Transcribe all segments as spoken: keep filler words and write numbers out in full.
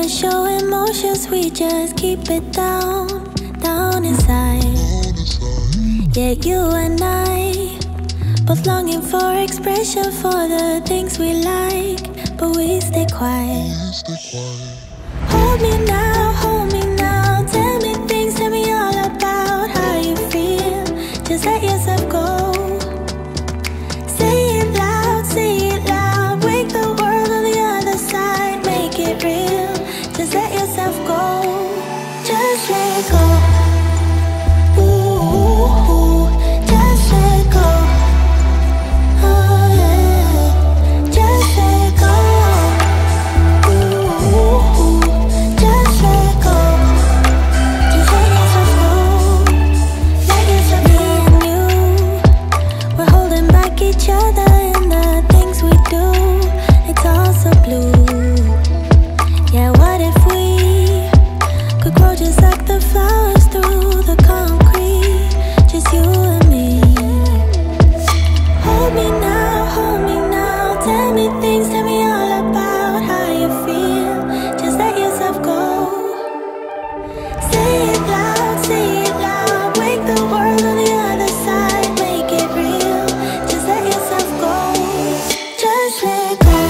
never show emotions, we just keep it down, down inside. Yeah, you and I, both longing for expression for the things we like, but we stay quiet. Hold me now, hold me now. Tell me things, tell me all about how you feel. Just let yourself go. Say it loud, say it loud. Wake the world on the other side, make it real. Just let yourself go. Just let go. Ooh, ooh, just let go. Oh yeah, just let go. Ooh, ooh, just let go. Just let yourself go. Let yourself be in you. We're holding back each other in the things we do. It's all so blue. Yeah, what if we could grow just like the flowers through the concrete? Just you and me. Hold me now, hold me now. Tell me things, tell me all about how you feel. Just let yourself go. Say it loud, say it loud. Wake the world on the other side, make it real. Just let yourself go. Just let go.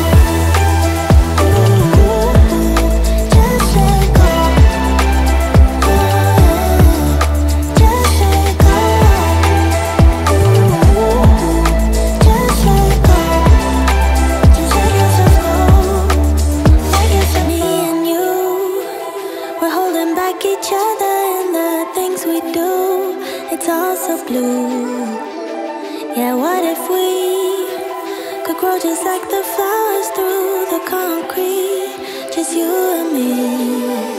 Ooh, ooh, just let go. Oh yeah, just let go. Ooh, ooh, just let go. Just let yourself go. Let yourself be in you. We're holding back each other in the things we do. It's all so blue. Yeah, what if we could grow just like the flowers through the concrete? Just you and me.